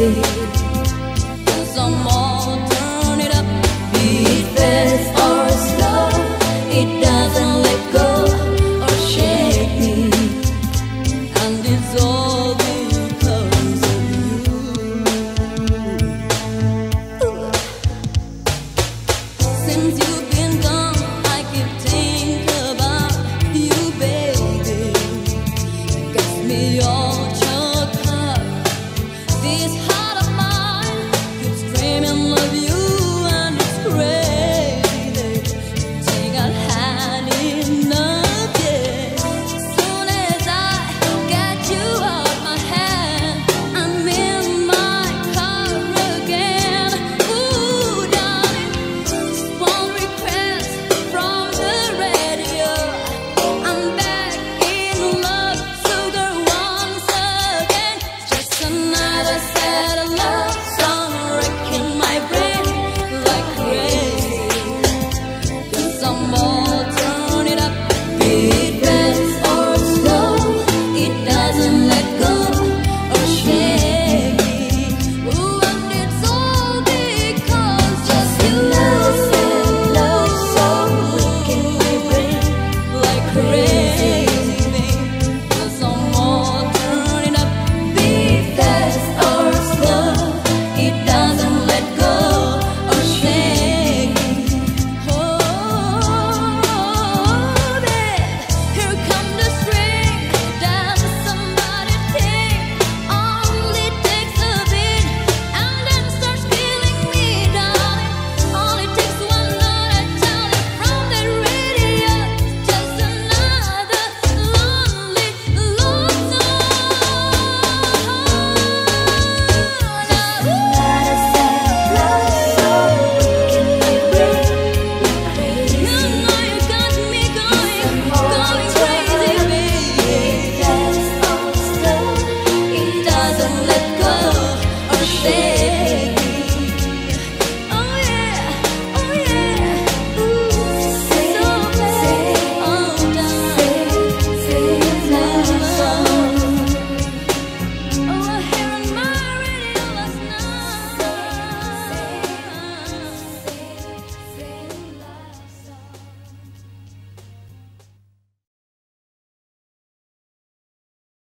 Some more turn it up, be it fast or slow. It doesn't let go or shake me, and it's all because of you. Since you've been gone, I keep thinking about you, baby. Gets me all choked up. This heart of mine keeps dreaming of you, and it's crazy. Think I've had enough, yeah. Soon as I get you out my hand, I'm in my car again. Ooh, darling, one request from the radio. I'm back in love, sugar, once again. Just another sad love song wrecking my brain like crazy. Cause I'm all turn it up, be it fast or slow. It doesn't let go or shake me. Ooh, and it's all because just you love, sad love song wrecking my brain like crazy.